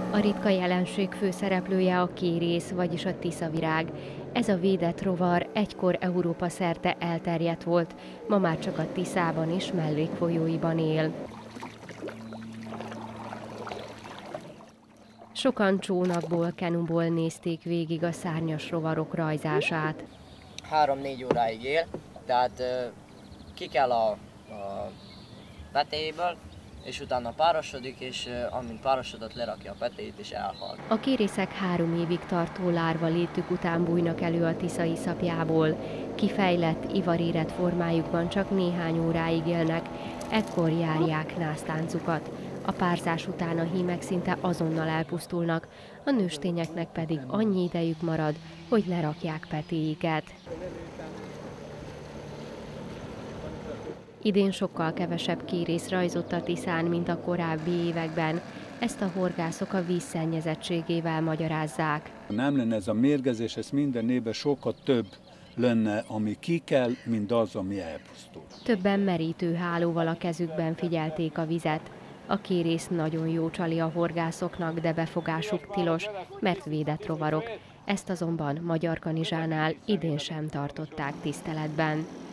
A ritka jelenség főszereplője a kérész, vagyis a tiszavirág. Ez a védett rovar egykor Európa szerte elterjedt volt, ma már csak a Tiszában és mellékfolyóiban él. Sokan csónakból, kenuból nézték végig a szárnyas rovarok rajzását. 3-4 óráig él, tehát ki kell a petéjéből, és utána párosodik, és amint párosodott, lerakja a petéjét és elhal. A kérészek 3 évig tartó lárva létük után bújnak elő a Tisza iszapjából. Kifejlett, ivarérett formájukban csak néhány óráig élnek, ekkor járják násztáncukat. A párzás után a hímek szinte azonnal elpusztulnak, a nőstényeknek pedig annyi idejük marad, hogy lerakják petéiket. Idén sokkal kevesebb kérész rajzott a Tiszán, mint a korábbi években. Ezt a horgászok a vízszennyezettségével magyarázzák. Nem lenne ez a mérgezés, ez minden évben sokkal több lenne, ami kikel, mint az, ami elpusztul. Többen merítőhálóval a kezükben figyelték a vizet. A kérész nagyon jó csali a horgászoknak, de befogásuk tilos, mert védett rovarok. Ezt azonban Magyarkanizsánál idén sem tartották tiszteletben.